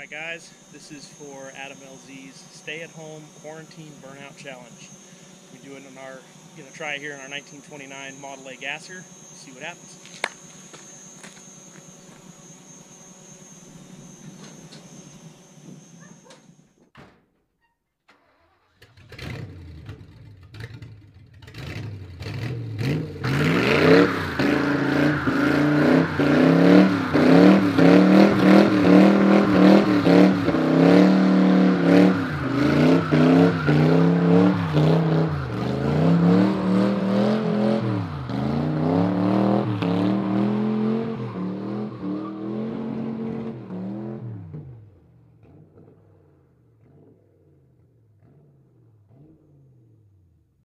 Alright guys, this is for Adam LZ's stay-at-home quarantine burnout challenge. We're doing on our, gonna try it here in our 1929 Model A gasser, see what happens.